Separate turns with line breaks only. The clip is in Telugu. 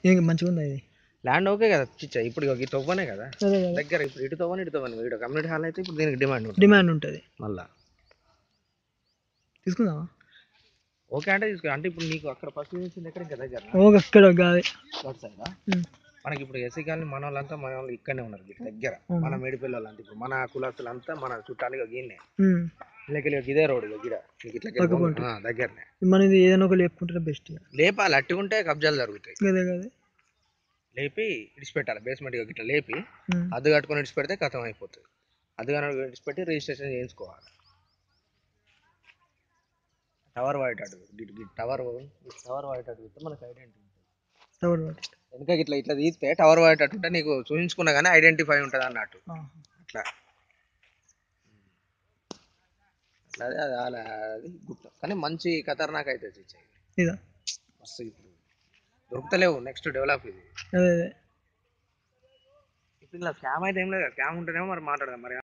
ఏం మంచిగా ఉందా ఇది?
ల్యాండ్ ఓకే కదా చిచ్చా, ఇప్పుడు ఇక ఇటు తవ్వనే కదా
అదే కదా,
దగ్గర, ఇప్పుడు ఇటు తవ్వని ఇటు కమ్యూనిటీ హాల్ అయితే ఇప్పుడు దీనికి డిమాండ్ ఉంటుంది
డిమాండ్ ఉంటుంది.
మళ్ళా.
తీసుకుందామా?
ఓకే అంటే తీసుకో, అంటే ఇప్పుడు నీకు అక్కడ ఫస్ట్ నుంచి ఎక్కడ ఇంకా దగ్గర
ఓకే, అక్కడ కాదు.
సైడా మనకి ఇప్పుడు ఎస్సీ కాలనీ మన వాళ్ళంతా మన వాళ్ళు ఇక్కడనే ఉన్నారు ఇటు దగ్గర. మన మేడిపల్లి వాళ్ళంతా ఇప్పుడు మన కులస్తులంతా మన చుట్టాలుగా గిన్నే ఇళ్ళకి ఇదే రోడ్ గిడ ఇట్లా దగ్గరనే.
మనది ఏదైనా ఒక లేపుకుంటే బెస్ట్.
లేపాలి, అట్టుకుంటే కబ్జాలు జరుగుతాయి.
అదే కదా,
లేపి ఇడిచిపెట్టాలి బేస్మెంట్ ఇట్లా లేపి అద్దు కట్టుకొని ఇడిచిపెడితే కథం అయిపోతుంది. అద్దుగా ఇడిచిపెట్టి రిజిస్ట్రేషన్ చేయించుకోవాలి. టవర్ వాడేటట్టు టవర్ వాడేటట్టు మనకు ఐడెంటిటీ ఉంటుంది. వెనక ఇట్లా ఇట్లా తీస్తే టవర్ వాడేటట్టు ఉంటే నీకు చూపించుకున్నా కానీ ఐడెంటిఫై ఉంటుంది అన్నట్టు. అట్లా అట్లా అది గుర్తు కానీ మంచి ఖతర్నాక్ అయితే మస్తు. ఇప్పుడు దొరుకుతలేవు, నెక్స్ట్ డెవలప్ ఇది. ఇప్పుడు ఇలా స్కామ్ అయితే ఏం లేదు, స్కామ్ ఉంటేనేమో మరి మాట్లాడదాం మరి.